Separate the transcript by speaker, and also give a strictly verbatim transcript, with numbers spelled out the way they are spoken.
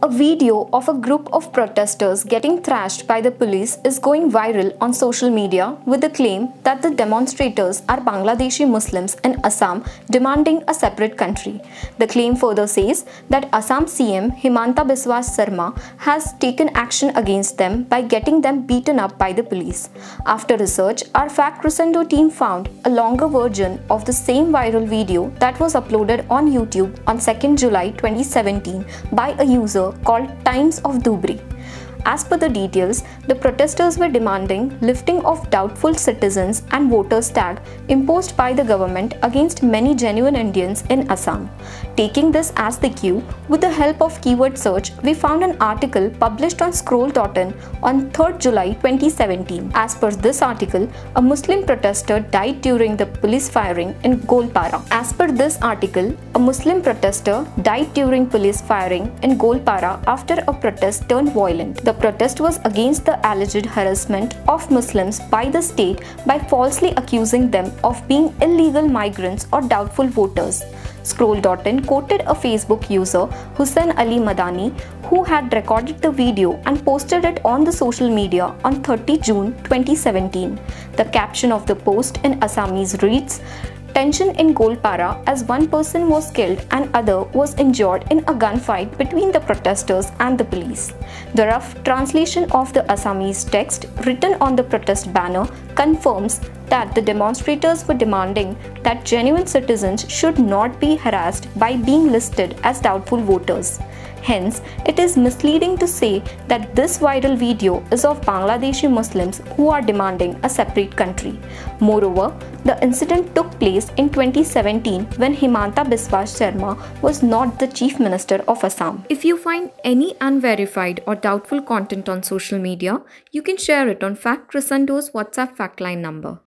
Speaker 1: A video of a group of protesters getting thrashed by the police is going viral on social media with the claim that the demonstrators are Bangladeshi Muslims in Assam demanding a separate country. The claim further says that Assam C M Himanta Biswa Sarma has taken action against them by getting them beaten up by the police. After research, our Fact Crescendo team found a longer version of the same viral video that was uploaded on YouTube on second July twenty seventeen by a user called Times of Dhubri. As per the details, the protesters were demanding lifting of doubtful citizens and voters tag imposed by the government against many genuine Indians in Assam. Taking this as the cue, with the help of keyword search, we found an article published on scroll dot in on third July twenty seventeen. As per this article, a Muslim protester died during the police firing in Golpara. As per this article, a Muslim protester died during police firing in Golpara after a protest turned violent. The protest was against the alleged harassment of Muslims by the state by falsely accusing them of being illegal migrants or doubtful voters. scroll dot in quoted a Facebook user, Hussain Ali Madani, who had recorded the video and posted it on the social media on thirtieth June twenty seventeen. The caption of the post in Assamese reads, "Tension in Golpara as one person was killed and other was injured in a gunfight between the protesters and the police." The rough translation of the Assamese text written on the protest banner confirms that the demonstrators were demanding that genuine citizens should not be harassed by being listed as doubtful voters. Hence, it is misleading to say that this viral video is of Bangladeshi Muslims who are demanding a separate country. Moreover, the incident took place in twenty seventeen when Himanta Biswa Sarma was not the Chief Minister of Assam. If you find any unverified or doubtful content on social media, you can share it on Fact Crescendo's WhatsApp fact line number.